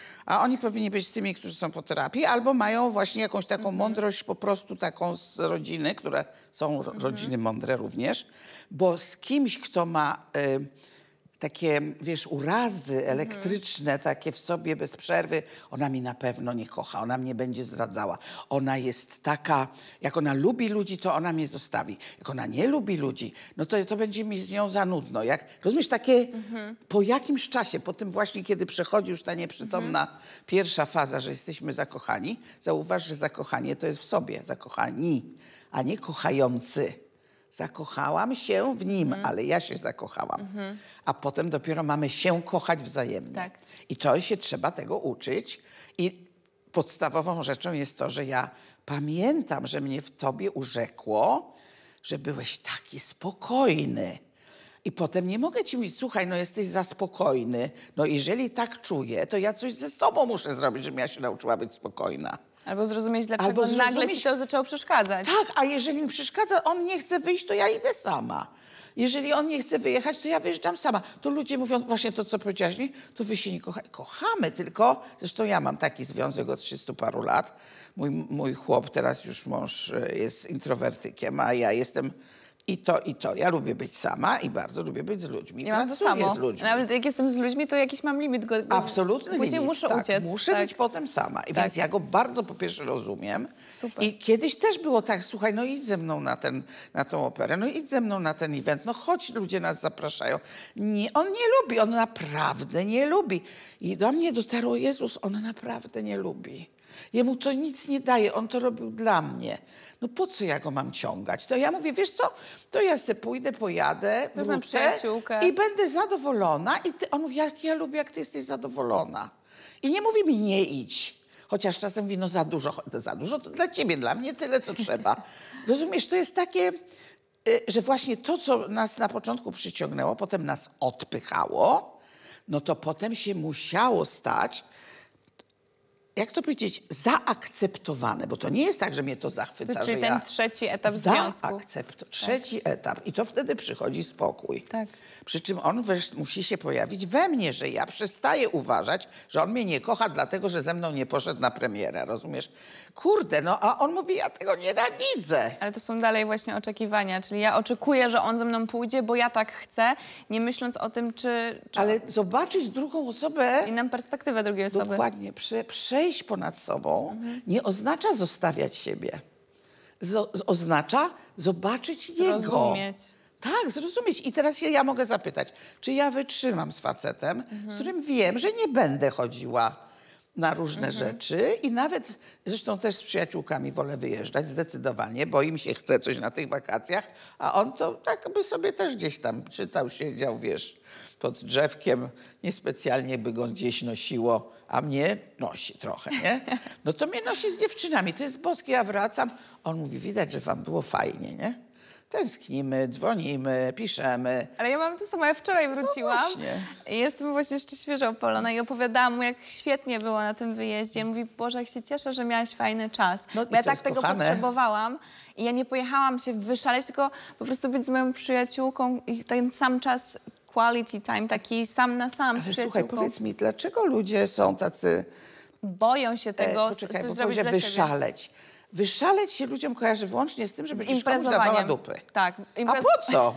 A oni powinni być z tymi, którzy są po terapii, albo mają właśnie jakąś taką mądrość po prostu taką z rodziny, które są ro- rodziny mądre również, bo z kimś, kto ma y, takie, wiesz, urazy elektryczne, takie w sobie bez przerwy, ona mi na pewno nie kocha, ona mnie będzie zdradzała. Ona jest taka, jak ona lubi ludzi, to ona mnie zostawi. Jak ona nie lubi ludzi, no to, to będzie mi z nią za nudno. Jak, rozumiesz, takie po jakimś czasie, po tym właśnie, kiedy przechodzi już ta nieprzytomna pierwsza faza, że jesteśmy zakochani, zauważ, że zakochanie to jest w sobie, zakochani, a nie kochający. Zakochałam się w nim, ale ja się zakochałam. A potem dopiero mamy się kochać wzajemnie. Tak. I to się trzeba tego uczyć. I podstawową rzeczą jest to, że ja pamiętam, że mnie w tobie urzekło, że byłeś taki spokojny. I potem nie mogę ci mówić, słuchaj, no jesteś za spokojny. No jeżeli tak czuję, to ja coś ze sobą muszę zrobić, żebym ja się nauczyła być spokojna. Albo zrozumieć, dlaczego Albo nagle zrozumieć- ci to zaczęło przeszkadzać. Tak, a jeżeli mi przeszkadza, on nie chce wyjść, to ja idę sama. Jeżeli on nie chce wyjechać, to ja wyjeżdżam sama. To ludzie mówią właśnie to, co powiedziałaś, nie? To wy się nie kochacie. Kochamy, tylko... Zresztą ja mam taki związek od trzystu paru lat. Mój, mój chłop, teraz już mąż, jest introwertykiem, a ja jestem i to, i to. Ja lubię być sama i bardzo lubię być z ludźmi. Ja mam to Pracuję samo. z ludźmi. Nawet jak jestem z ludźmi, to jakiś mam limit. Go, go, Absolutny Później limit. muszę tak, uciec. Muszę tak. być potem sama. I Tak. Więc ja go bardzo po pierwsze rozumiem. Super. I kiedyś też było tak, słuchaj, no idź ze mną na, ten, na tą operę, no idź ze mną na ten event, no chodź, ludzie nas zapraszają. Nie, on nie lubi, on naprawdę nie lubi. I do mnie dotarło, Jezus, on naprawdę nie lubi. Jemu to nic nie daje, on to robił dla mnie. No po co ja go mam ciągać? To ja mówię, wiesz co, to ja se pójdę, pojadę, Wezmę wrócę przyjaciółkę. i będę zadowolona. I ty, on mówi, jak ja lubię, jak ty jesteś zadowolona. I nie mówi mi, nie idź. Chociaż czasem mówi, no za dużo, za dużo to dla ciebie, dla mnie tyle, co trzeba. Rozumiesz, to jest takie, że właśnie to, co nas na początku przyciągnęło, potem nas odpychało, no to potem się musiało stać, jak to powiedzieć, zaakceptowane, bo to nie jest tak, że mnie to zachwyca, Czyli że ten ja... trzeci etap związku. Zaakcept- trzeci etap i to wtedy przychodzi spokój. Tak. Przy czym on wreszcie musi się pojawić we mnie, że ja przestaję uważać, że on mnie nie kocha dlatego, że ze mną nie poszedł na premierę, rozumiesz? Kurde, no a on mówi, ja tego nienawidzę. Ale to są dalej właśnie oczekiwania, czyli ja oczekuję, że on ze mną pójdzie, bo ja tak chcę, nie myśląc o tym, czy... czy Ale zobaczyć drugą osobę... inną perspektywę drugiej osoby. Dokładnie. Prze, przejść ponad sobą mhm. nie oznacza zostawiać siebie. Zo, z- oznacza zobaczyć jego. Zrozumieć. Tak, zrozumieć. I teraz ja, ja mogę zapytać, czy ja wytrzymam z facetem, mhm. z którym wiem, że nie będę chodziła na różne mhm. rzeczy i nawet, zresztą też z przyjaciółkami wolę wyjeżdżać zdecydowanie, bo im się chce coś na tych wakacjach, a on to tak by sobie też gdzieś tam czytał, siedział, wiesz, pod drzewkiem, niespecjalnie by go gdzieś nosiło, a mnie nosi trochę, nie? No to mnie nosi z dziewczynami, to jest boskie, ja wracam, on mówi, widać, że wam było fajnie, nie? Tęsknimy, dzwonimy, piszemy. Ale ja mam to samo, ja wczoraj wróciłam No właśnie. i jestem właśnie jeszcze świeżo opalona i opowiadałam mu, jak świetnie było na tym wyjeździe. Mówi, Boże, jak się cieszę, że miałaś fajny czas. No i Bo ja to tak jest tego kochane. potrzebowałam i ja nie pojechałam się wyszaleć, tylko po prostu być z moją przyjaciółką i ten sam czas quality time, taki sam na sam z Ale przyjaciółką. słuchaj, powiedz mi, dlaczego ludzie są tacy... Boją się tego, e, poczekaj, coś bo zrobić powiedział dla siebie. wyszaleć. Wyszaleć się ludziom kojarzy wyłącznie z tym, żeby Z ktoś komuś dawała imprezowaniem. dupy. Tak. A Imprez... po co?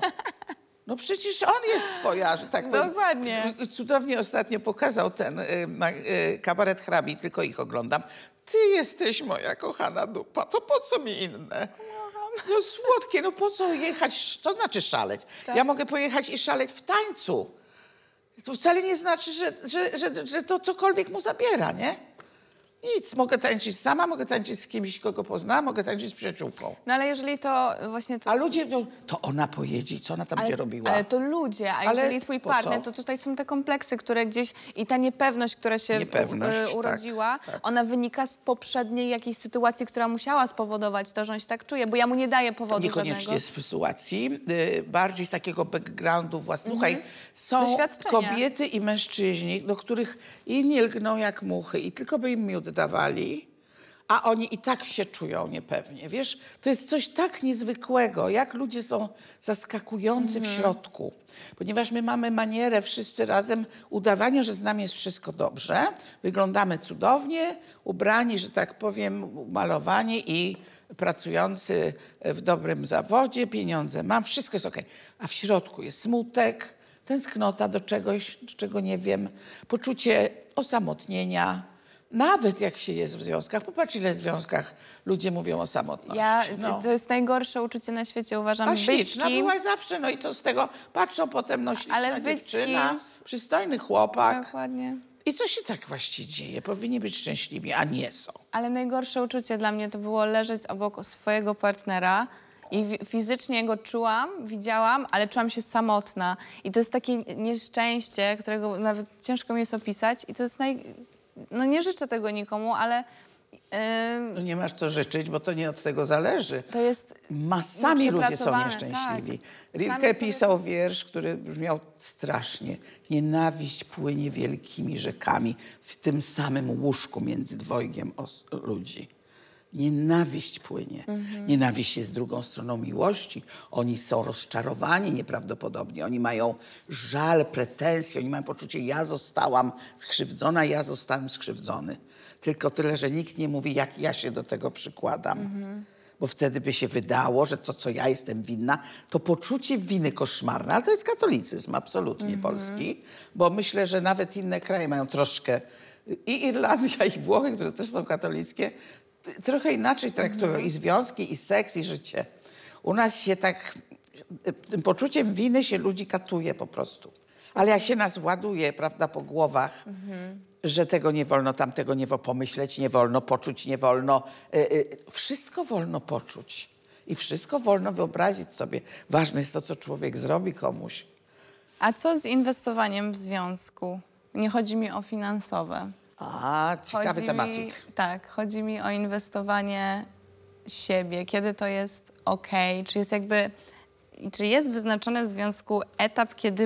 No przecież on jest twoja, że tak powiem. Dokładnie. Cudownie ostatnio pokazał ten y, ma, y, kabaret hrabi, tylko ich oglądam. Ty jesteś moja kochana dupa, to po co mi inne? No słodkie, no po co jechać, to znaczy szaleć. Tak. Ja mogę pojechać i szaleć w tańcu. To wcale nie znaczy, że, że, że, że to cokolwiek mu zabiera, nie? Nic, mogę tańczyć sama, mogę tańczyć z kimś, kogo poznałam, mogę tańczyć z przyjaciółką. No ale jeżeli to właśnie... To... A ludzie, to, to ona pojedzie, co ona tam Ale, będzie robiła? ale to ludzie, a Ale jeżeli twój po partner, co? to tutaj są te kompleksy, które gdzieś i ta niepewność, która się w- Niepewność, e, tak, urodziła, tak. ona wynika z poprzedniej jakiejś sytuacji, która musiała spowodować to, że on się tak czuje, bo ja mu nie daję powodu Niekoniecznie żadnego. z sytuacji, y, bardziej z takiego backgroundu własnego. Słuchaj, są Doświadczenia. kobiety i mężczyźni, do których inni lgną jak muchy i tylko by im miód dawali, a oni i tak się czują niepewnie. Wiesz, to jest coś tak niezwykłego, jak ludzie są zaskakujący w środku. Ponieważ my mamy manierę wszyscy razem udawania, że z nami jest wszystko dobrze. Wyglądamy cudownie, ubrani, że tak powiem, umalowani i pracujący w dobrym zawodzie, pieniądze mam, wszystko jest okej. A w środku jest smutek, tęsknota do czegoś, czego nie wiem, poczucie osamotnienia. Nawet jak się jest w związkach, popatrz ile w związkach ludzie mówią o samotności. Ja, no. To jest najgorsze uczucie na świecie, uważam, A być z śliczna kimś. byłaś zawsze, no i co z tego? Patrzą potem, no śliczna Ale być z dziewczyna, kimś- przystojny chłopak. Dokładnie. I co się tak właściwie dzieje? Powinni być szczęśliwi, a nie są. Ale najgorsze uczucie dla mnie to było leżeć obok swojego partnera i wi- fizycznie go czułam, widziałam, ale czułam się samotna. I to jest takie nieszczęście, którego nawet ciężko mi jest opisać. I to jest naj... No nie życzę tego nikomu, ale yy, No nie masz co życzyć, bo to nie od tego zależy. to jest Masami ludzie są nieprzepracowane, nieszczęśliwi. tak. Rilke Sami sobie- pisał wiersz, który brzmiał strasznie. Nienawiść płynie wielkimi rzekami w tym samym łóżku między dwojgiem os- ludzi. Nienawiść płynie. Mhm. Nienawiść jest drugą stroną miłości. Oni są rozczarowani nieprawdopodobnie. Oni mają żal, pretensje. Oni mają poczucie, ja zostałam skrzywdzona, ja zostałem skrzywdzony. Tylko tyle, że nikt nie mówi, jak ja się do tego przykładam. bo wtedy by się wydało, że to, co ja jestem winna, to poczucie winy koszmarne. Ale to jest katolicyzm absolutnie polski, bo myślę, że nawet inne kraje mają troszkę, i Irlandia, i Włochy, które też są katolickie, trochę inaczej traktują i związki, i seks, i życie. U nas się tak, tym poczuciem winy się ludzi katuje po prostu. Ale jak się nas ładuje, prawda, po głowach, że tego nie wolno, tamtego nie wolno pomyśleć, nie wolno poczuć, nie wolno. Y, y, wszystko wolno poczuć i wszystko wolno wyobrazić sobie. Ważne jest to, co człowiek zrobi komuś. A co z inwestowaniem w związku? Nie chodzi mi o finansowe. A, ciekawy Chodzi temacik. mi, tak, chodzi mi o inwestowanie siebie. Kiedy to jest okej? Czy jest jakby, czy jest wyznaczony w związku etap, kiedy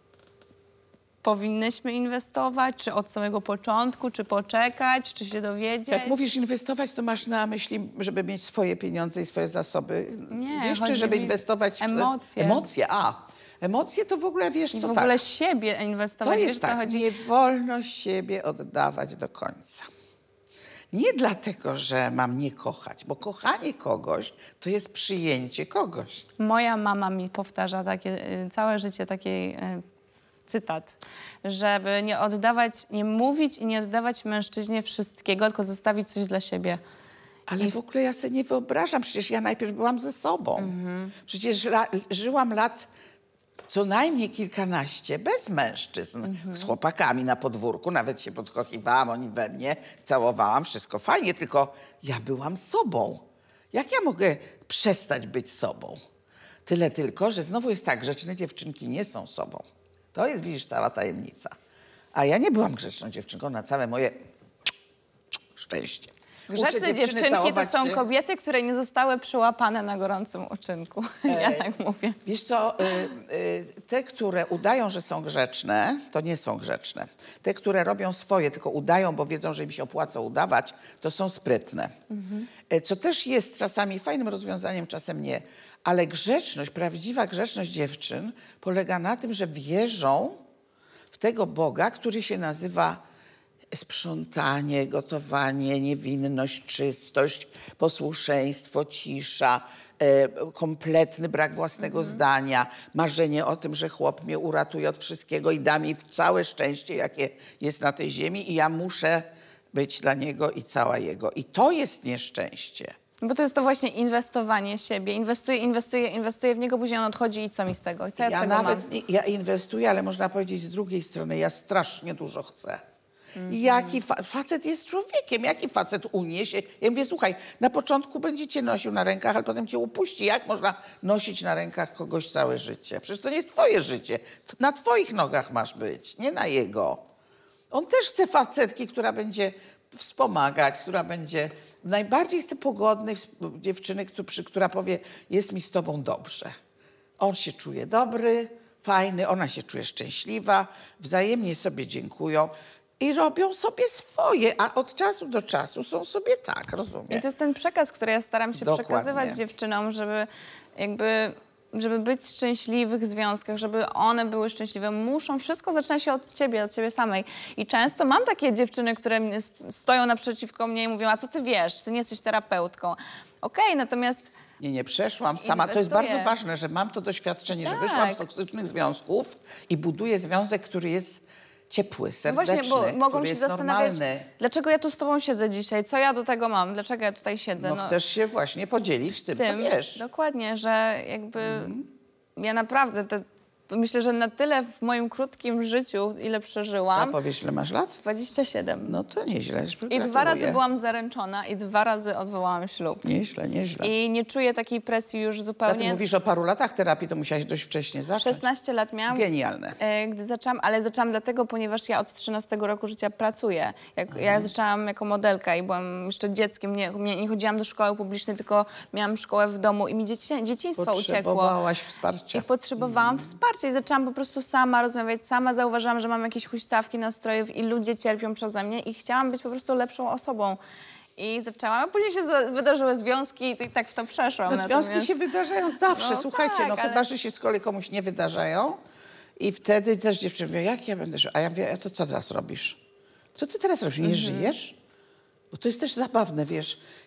powinnyśmy inwestować? Czy od samego początku? Czy poczekać? Czy się dowiedzieć? Jak mówisz inwestować, to masz na myśli, żeby mieć swoje pieniądze i swoje zasoby? Nie, Wiesz, chodzi czy żeby mi inwestować w emocje. Emocje, a. Emocje to w ogóle, wiesz I co, w ogóle tak. siebie inwestować. To Wiesz, jest co tak, chodzi? nie wolno siebie oddawać do końca. Nie dlatego, że mam nie kochać, bo kochanie kogoś to jest przyjęcie kogoś. Moja mama mi powtarza takie, y, całe życie taki y, cytat, żeby nie oddawać, nie mówić i nie oddawać mężczyźnie wszystkiego, tylko zostawić coś dla siebie. Ale w ogóle ja sobie nie wyobrażam, przecież ja najpierw byłam ze sobą. Przecież la, żyłam lat co najmniej kilkanaście bez mężczyzn, z chłopakami na podwórku, nawet się podkochiwałam, oni we mnie, całowałam, wszystko fajnie, tylko ja byłam sobą. Jak ja mogę przestać być sobą? Tyle tylko, że znowu jest tak, grzeczne dziewczynki nie są sobą. To jest, widzisz, cała tajemnica. A ja nie byłam grzeczną dziewczynką na całe moje szczęście. Uczę Grzeczne dziewczynki to całować są się. kobiety, które nie zostały przyłapane na gorącym uczynku. Ja tak mówię. Wiesz co, y, y, te, które udają, że są grzeczne, to nie są grzeczne. Te, które robią swoje, tylko udają, bo wiedzą, że im się opłaca udawać, to są sprytne. Mhm. Co też jest czasami fajnym rozwiązaniem, czasem nie. Ale grzeczność, prawdziwa grzeczność dziewczyn polega na tym, że wierzą w tego Boga, który się nazywa sprzątanie, gotowanie, niewinność, czystość, posłuszeństwo, cisza, e, kompletny brak własnego Mhm. zdania, marzenie o tym, że chłop mnie uratuje od wszystkiego i da mi całe szczęście, jakie jest na tej ziemi i ja muszę być dla niego i cała jego. I to jest nieszczęście. Bo to jest to właśnie inwestowanie siebie. Inwestuję, inwestuję, inwestuję w niego, później on odchodzi i co mi z tego? I co ja, z Ja tego nawet mam? nie, ja inwestuję, ale można powiedzieć z drugiej strony, ja strasznie dużo chcę. I jaki fa facet jest człowiekiem, jaki facet uniesie? Ja mówię, słuchaj, na początku będzie cię nosił na rękach, ale potem cię upuści. Jak można nosić na rękach kogoś całe życie? Przecież to nie jest twoje życie. T- Na twoich nogach masz być, nie na jego. On też chce facetki, która będzie wspomagać, która będzie... Najbardziej chce pogodnej wsp- dziewczyny, któ- przy- która powie, jest mi z tobą dobrze. On się czuje dobry, fajny, ona się czuje szczęśliwa, wzajemnie sobie dziękują i robią sobie swoje, a od czasu do czasu są sobie tak, I rozumiesz? to jest ten przekaz, który ja staram się Dokładnie. przekazywać dziewczynom, żeby jakby... żeby być w szczęśliwych związkach, żeby one były szczęśliwe, muszą, wszystko zaczyna się od ciebie, od ciebie samej. I często mam takie dziewczyny, które mnie st- stoją naprzeciwko mnie i mówią, a co ty wiesz, ty nie jesteś terapeutką. Okej, natomiast Nie, nie przeszłam sama. To jest Inwestuję. bardzo ważne, że mam to doświadczenie, że Tak. wyszłam z toksycznych związków i buduję związek, który jest ciepły, no serdeczny, właśnie, bo mogą który się jest zastanawiać, normalny. dlaczego ja tu z tobą siedzę dzisiaj, co ja do tego mam, dlaczego ja tutaj siedzę. No, chcesz się właśnie podzielić tym, tym, co wiesz. dokładnie, że jakby ja naprawdę te, to myślę, że na tyle w moim krótkim życiu, ile A przeżyłam, powiesz, ile masz lat? dwadzieścia siedem. No to nieźle. I dwa razy byłam zaręczona i dwa razy odwołałam ślub. Nieźle, nieźle. I nie czuję takiej presji już A ty zupełnie. mówisz o paru latach terapii, to musiałaś dość wcześnie zacząć. szesnaście lat miałam. Genialne. e, Gdy zaczęłam, ale zaczęłam dlatego, ponieważ ja od trzynastego roku życia pracuję. Jak, ja zaczęłam jako modelka i byłam jeszcze dzieckiem, nie, nie, nie chodziłam do szkoły publicznej, tylko miałam szkołę w domu i mi dzieci, dzieciństwo uciekło. Potrzebowałaś wsparcia. I potrzebowałam wsparcia i zaczęłam po prostu sama rozmawiać, sama zauważyłam, że mam jakieś huśtawki nastrojów i ludzie cierpią przeze mnie i chciałam być po prostu lepszą osobą. I zaczęłam, a później się za- wydarzyły związki i tak w to przeszłam. No, związki Natomiast- się wydarzają zawsze. No Słuchajcie, tak, no ale- chyba, że się z kolei komuś nie wydarzają. I wtedy też dziewczyny mówią, jak ja będę żył? A ja mówię, a to co teraz robisz? Co ty teraz robisz? Nie żyjesz? Bo to jest też zabawne, wiesz.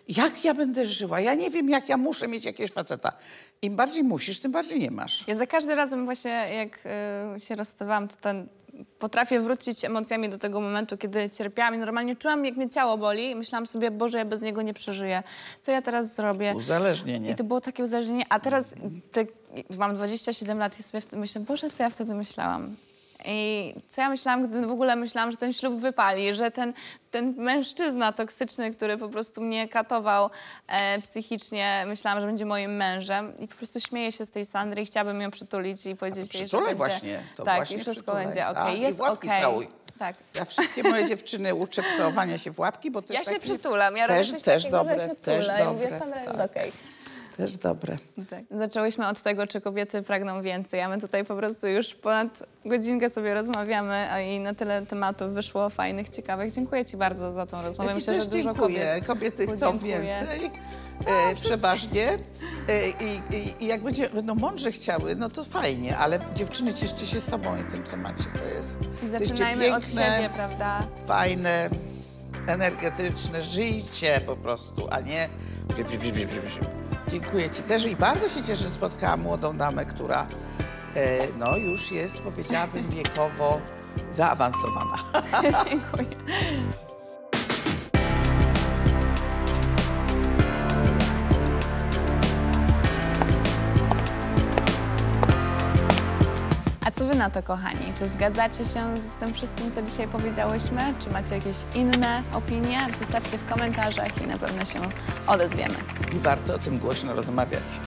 jak ja będę żyła? Ja nie wiem, jak ja muszę mieć jakiegoś faceta. Im bardziej musisz, tym bardziej nie masz. Ja za każdym razem właśnie, jak y, się rozstawałam, to ten, potrafię wrócić emocjami do tego momentu, kiedy cierpiałam i normalnie czułam, jak mnie ciało boli i myślałam sobie, Boże, ja bez niego nie przeżyję. Co ja teraz zrobię? Uzależnienie. I to było takie uzależnienie. A teraz te, mam dwadzieścia siedem lat i sobie wtedy myślę, Boże, co ja wtedy myślałam? I co ja myślałam, gdy w ogóle myślałam, że ten ślub wypali, że ten, ten mężczyzna toksyczny, który po prostu mnie katował e, psychicznie, myślałam, że będzie moim mężem i po prostu śmieję się z tej Sandry i chciałabym ją przytulić i powiedzieć jej, że przytulaj będzie... właśnie, to tak, właśnie i wszystko przytulaj. będzie okej, Tak, i jest łapki okej. całuj. Tak. Ja wszystkie moje dziewczyny uczę całowania się w łapki, bo to Ja jest się taki... przytulam, ja też, robię coś też takiego, dobre, że się też tula i dobre. mówię, Sandra, jest tak. okej. Też dobre. Tak. Zaczęłyśmy od tego, czy kobiety pragną więcej, a my tutaj po prostu już ponad godzinkę sobie rozmawiamy, a i na tyle tematów wyszło fajnych, ciekawych. Dziękuję Ci bardzo za tą rozmowę. Ja ci Myślę, też że dużo dziękuję. kobiet Kobiety chcą podziękuje. więcej, e, przeważnie. E, i, i, I jak będzie, będą mądrze chciały, no to fajnie, ale dziewczyny, cieszcie się sobą i tym, co macie. To jest... I jesteście zaczynajmy od piękne, siebie, prawda? fajne, energetyczne. Żyjcie po prostu, a nie... Dziękuję Ci też i bardzo się cieszę, że spotkałam młodą damę, która e, no już jest, powiedziałabym, wiekowo zaawansowana. Dziękuję. A co Wy na to, kochani? Czy zgadzacie się z tym wszystkim, co dzisiaj powiedziałyśmy? Czy macie jakieś inne opinie? Zostawcie w komentarzach i na pewno się odezwiemy. I warto o tym głośno rozmawiać.